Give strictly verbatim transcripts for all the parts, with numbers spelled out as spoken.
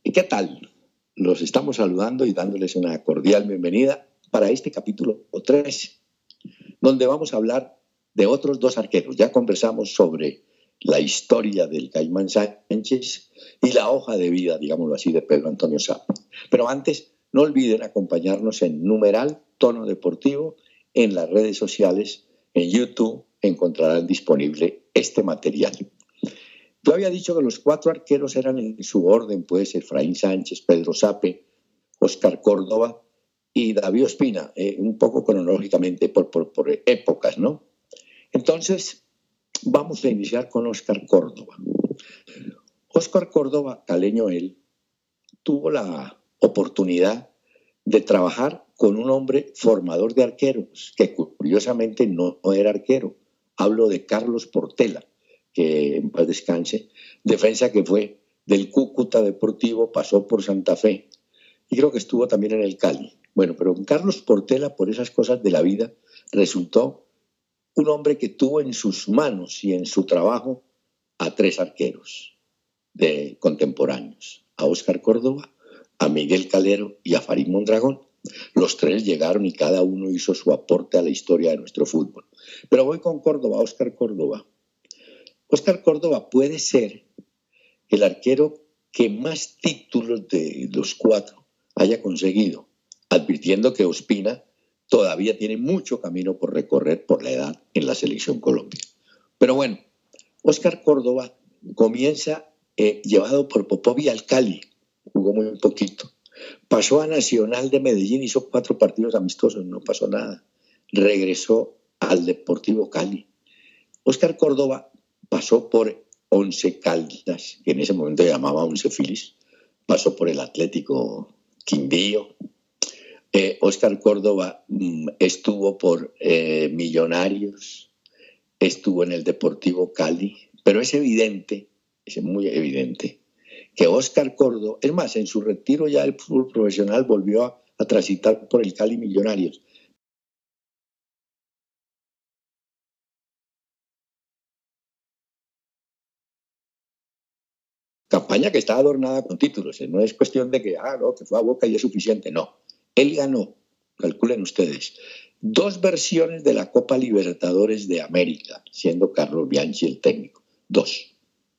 ¿Y qué tal? Los estamos saludando y dándoles una cordial bienvenida para este capítulo tres, donde vamos a hablar de otros dos arqueros. Ya conversamos sobre la historia del Caimán Sánchez y la hoja de vida, digámoslo así, de Pedro Antonio Sape. Pero antes, no olviden acompañarnos en numeral Tono Deportivo en las redes sociales. En YouTube encontrarán disponible este material. Yo había dicho que los cuatro arqueros eran en su orden, pues Efraín Sánchez, Pedro Sape, Óscar Córdoba y David Ospina, eh, un poco cronológicamente por, por, por épocas, ¿no? Entonces, vamos a iniciar con Óscar Córdoba. Óscar Córdoba, caleño él, tuvo la oportunidad de trabajar con un hombre formador de arqueros, que curiosamente no, no era arquero. Hablo de Carlos Portela, que en paz descanse, defensa que fue del Cúcuta Deportivo, pasó por Santa Fe y creo que estuvo también en el Cali. Bueno, pero Carlos Portela, por esas cosas de la vida, resultó un hombre que tuvo en sus manos y en su trabajo a tres arqueros de contemporáneos, a Óscar Córdoba, a Miguel Calero y a Farid Mondragón. Los tres llegaron y cada uno hizo su aporte a la historia de nuestro fútbol. Pero voy con Córdoba, Óscar Córdoba. Óscar Córdoba puede ser el arquero que más títulos de los cuatro haya conseguido, advirtiendo que Ospina todavía tiene mucho camino por recorrer por la edad en la selección Colombia. Pero bueno, Óscar Córdoba comienza eh, llevado por Popovi al Cali, jugó muy poquito. Pasó a Nacional de Medellín, hizo cuatro partidos amistosos, no pasó nada. Regresó al Deportivo Cali. Óscar Córdoba pasó por Once Caldas, que en ese momento se llamaba Once Filis, pasó por el Atlético Quindío. Eh, Óscar Córdoba mmm, estuvo por eh, Millonarios, estuvo en el Deportivo Cali, pero es evidente, es muy evidente, que Óscar Córdoba, es más, en su retiro ya del fútbol profesional volvió a, a transitar por el Cali Millonarios. Campaña que está adornada con títulos, no es cuestión de que, ah, no, que fue a Boca y es suficiente, no. Él ganó, calculen ustedes, dos versiones de la Copa Libertadores de América, siendo Carlos Bianchi el técnico, dos.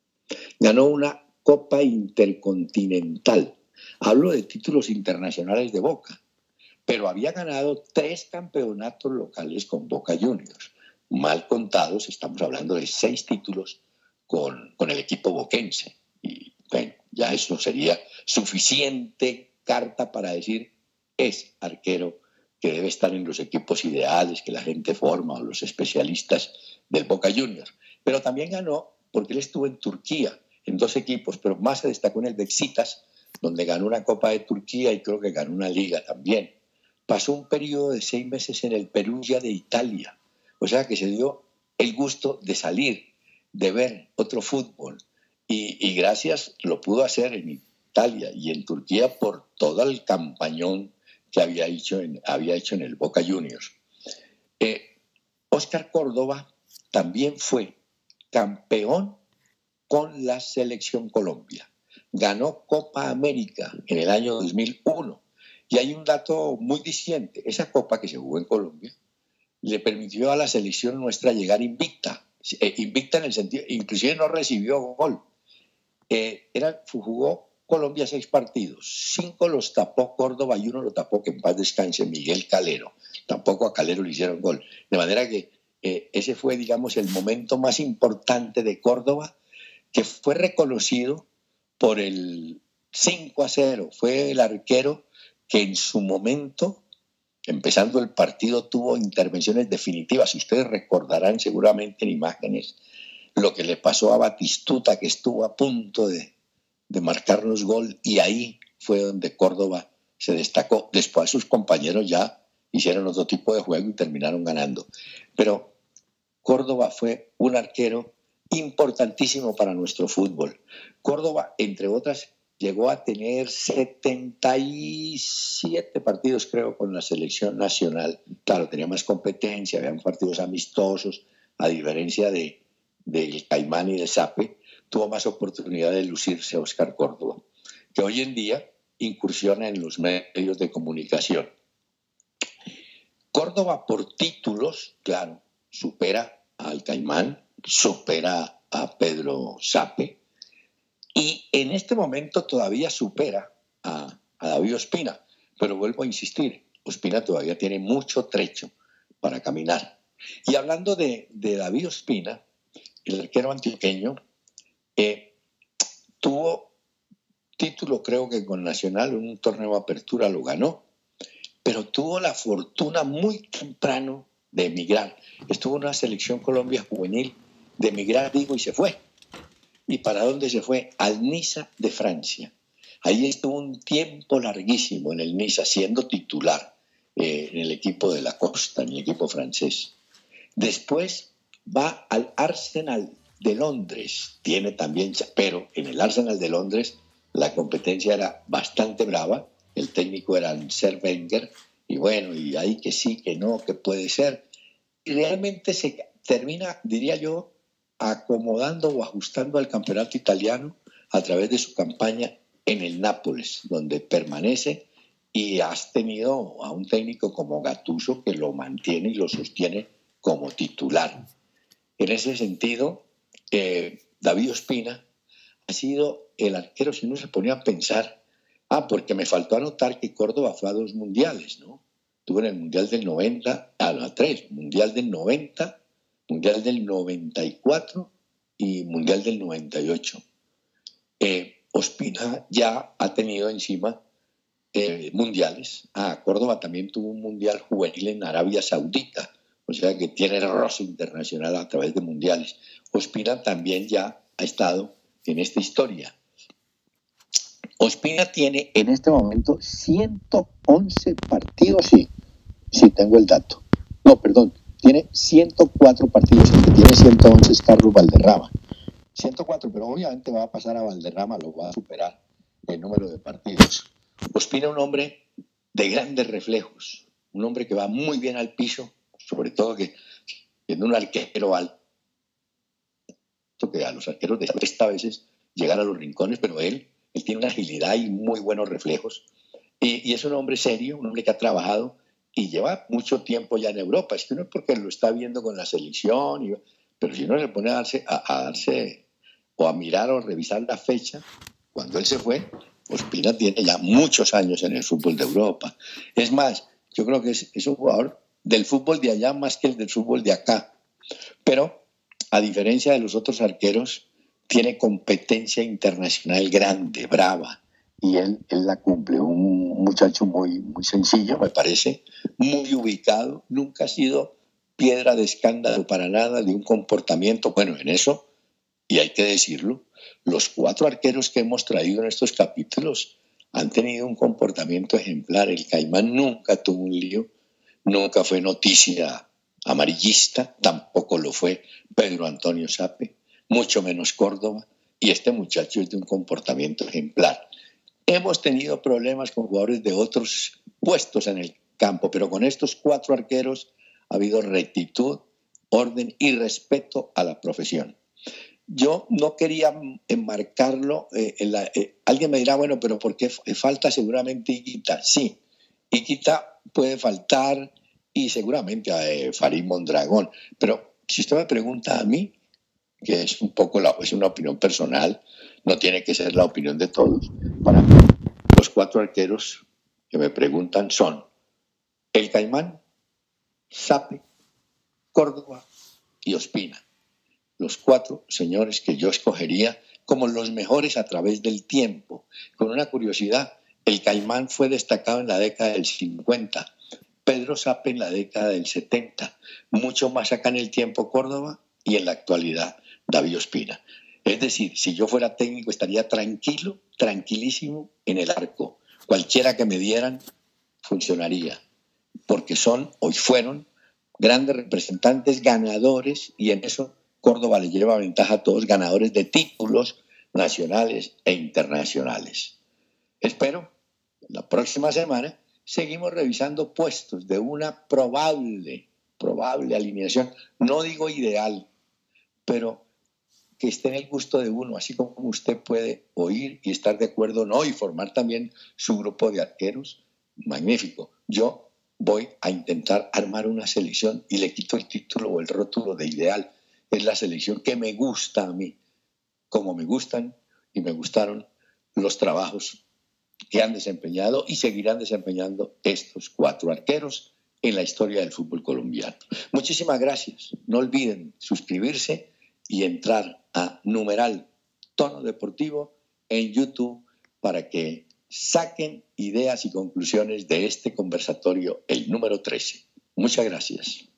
Ganó una Copa Intercontinental, hablo de títulos internacionales de Boca, pero había ganado tres campeonatos locales con Boca Juniors. Mal contados, estamos hablando de seis títulos con, con el equipo boquense. Y bueno, ya eso sería suficiente carta para decir es arquero que debe estar en los equipos ideales que la gente forma o los especialistas del Boca Juniors. Pero también ganó porque él estuvo en Turquía en dos equipos, pero más se destacó en el Beşiktaş, donde ganó una Copa de Turquía y creo que ganó una liga también. Pasó un periodo de seis meses en el Perugia de Italia, o sea que se dio el gusto de salir, de ver otro fútbol. Y, y gracias lo pudo hacer en Italia y en Turquía por todo el campañón que había hecho en, había hecho en el Boca Juniors. Eh, Óscar Córdoba también fue campeón con la Selección Colombia. Ganó Copa América en el año dos mil uno. Y hay un dato muy diciente. Esa Copa que se jugó en Colombia le permitió a la selección nuestra llegar invicta. Eh, invicta en el sentido, inclusive no recibió gol. Eh, era, jugó Colombia seis partidos, cinco los tapó Córdoba y uno lo tapó, que en paz descanse, Miguel Calero. Tampoco a Calero le hicieron gol. De manera que eh, ese fue, digamos, el momento más importante de Córdoba, que fue reconocido por el cinco a cero. Fue el arquero que en su momento, empezando el partido, tuvo intervenciones definitivas. Ustedes recordarán seguramente en imágenes lo que le pasó a Batistuta, que estuvo a punto de, de marcarnos gol, y ahí fue donde Córdoba se destacó. Después sus compañeros ya hicieron otro tipo de juego y terminaron ganando. Pero Córdoba fue un arquero importantísimo para nuestro fútbol. Córdoba, entre otras, llegó a tener setenta y siete partidos, creo, con la selección nacional. Claro, tenía más competencia, habían partidos amistosos, a diferencia de del Caimán y del Sape, tuvo más oportunidad de lucirse Óscar Córdoba. que hoy en día incursiona en los medios de comunicación. Córdoba por títulos, claro, supera al Caimán, supera a Pedro Sape y en este momento todavía supera a, a David Ospina. Pero vuelvo a insistir, Ospina todavía tiene mucho trecho para caminar. Y hablando de, de David Ospina, el arquero antioqueño, eh, tuvo título creo que con Nacional en un torneo de apertura, lo ganó, pero tuvo la fortuna muy temprano de emigrar. Estuvo en una selección Colombia juvenil de emigrar, digo, y se fue. ¿Y para dónde se fue? Al Niza de Francia. Ahí estuvo un tiempo larguísimo en el Niza, siendo titular eh, en el equipo de la costa, en el equipo francés. Después va al Arsenal de Londres, tiene también, pero en el Arsenal de Londres la competencia era bastante brava, el técnico era Arsène Wenger, y bueno, y ahí que sí, que no, que puede ser. Y realmente se termina, diría yo, acomodando o ajustando al campeonato italiano a través de su campaña en el Nápoles, donde permanece y has tenido a un técnico como Gattuso que lo mantiene y lo sostiene como titular. En ese sentido, eh, David Ospina ha sido el arquero, si uno se ponía a pensar, ah, porque me faltó anotar que Córdoba fue a dos mundiales, ¿no? Tuvo en el Mundial del noventa, ah, no, a tres, Mundial del noventa, Mundial del noventa y cuatro y Mundial del noventa y ocho. Eh, Ospina ya ha tenido encima eh, mundiales. Ah, Córdoba también tuvo un mundial juvenil en Arabia Saudita, o sea que tiene roce internacional a través de mundiales. Ospina también ya ha estado en esta historia. Ospina tiene en este momento ciento once partidos, sí, sí tengo el dato. No, perdón, tiene ciento cuatro partidos, el que tiene ciento once es Carlos Valderrama. ciento cuatro, pero obviamente va a pasar a Valderrama, lo va a superar el número de partidos. Ospina es un hombre de grandes reflejos, un hombre que va muy bien al piso, sobre todo que siendo un arquero alto, que a los arqueros les cuesta a veces llegar a los rincones, pero él, él tiene una agilidad y muy buenos reflejos. Y, y es un hombre serio, un hombre que ha trabajado y lleva mucho tiempo ya en Europa. Es que no es porque lo está viendo con la selección, y, pero si uno le pone a darse, a, a darse o a mirar o a revisar la fecha, cuando él se fue, Ospina tiene ya muchos años en el fútbol de Europa. Es más, yo creo que es, es un jugador del fútbol de allá más que el del fútbol de acá. Pero, a diferencia de los otros arqueros, tiene competencia internacional grande, brava, y él, él la cumple. Un muchacho muy, muy sencillo, me parece, muy ubicado, nunca ha sido piedra de escándalo para nada, de un comportamiento, bueno, en eso, y hay que decirlo, los cuatro arqueros que hemos traído en estos capítulos han tenido un comportamiento ejemplar. El Caimán nunca tuvo un lío, nunca fue noticia amarillista, tampoco lo fue Pedro Antonio Sape, mucho menos Córdoba, y este muchacho es de un comportamiento ejemplar. Hemos tenido problemas con jugadores de otros puestos en el campo, pero con estos cuatro arqueros ha habido rectitud, orden y respeto a la profesión. Yo no quería enmarcarlo, eh, en la, eh, alguien me dirá, bueno, pero ¿por qué falta seguramente Higuita? Sí, Higuita puede faltar y seguramente a eh, Farid Mondragón, pero si usted me pregunta a mí, que es un poco la, es una opinión personal, no tiene que ser la opinión de todos, para mí los cuatro arqueros que me preguntan son el Caimán, Sape, Córdoba y Ospina. Los cuatro señores que yo escogería como los mejores a través del tiempo. Con una curiosidad, el Caimán fue destacado en la década del cincuenta, Pedro Sape en la década del setenta, mucho más acá en el tiempo Córdoba y en la actualidad David Ospina. Es decir, si yo fuera técnico estaría tranquilo, tranquilísimo en el arco. Cualquiera que me dieran funcionaría, porque son, hoy fueron, grandes representantes, ganadores, y en eso Córdoba le lleva ventaja a todos, ganadores de títulos nacionales e internacionales. Espero, la próxima semana, seguimos revisando puestos de una probable, probable alineación. No digo ideal, pero que esté en el gusto de uno, así como usted puede oír y estar de acuerdo, no, y formar también su grupo de arqueros, magnífico. Yo voy a intentar armar una selección y le quito el título o el rótulo de ideal. Es la selección que me gusta a mí, como me gustan y me gustaron los trabajos que han desempeñado y seguirán desempeñando estos cuatro arqueros en la historia del fútbol colombiano. Muchísimas gracias. No olviden suscribirse y entrar a numeral Tono Deportivo en YouTube para que saquen ideas y conclusiones de este conversatorio, el número trece. Muchas gracias.